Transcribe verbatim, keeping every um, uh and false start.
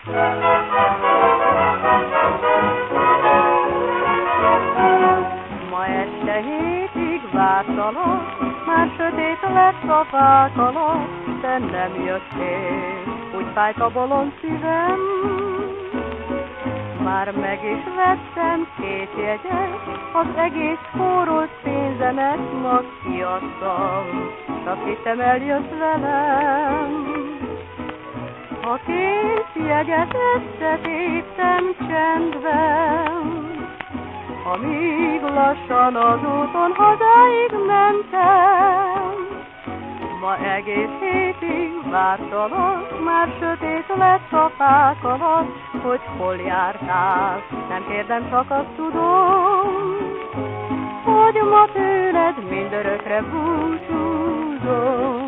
Ma este hétig vártalak, már sötét lett a fák alatt, de nem jöttél, úgy fájt a bolond szívem. Már meg is vettem két jegyet, az egész forró pénzemet ma kiadtam, azt hittem eljössz velem. A két jegyet összetéptem csendben, amíg lassan az úton hazáig mentem. Ma egész hétig vártalak, már sötét lett a fák alatt, hogy hol jártál, nem kérdem, csak azt tudom, hogy ma tőled mindörökre búcsúzom.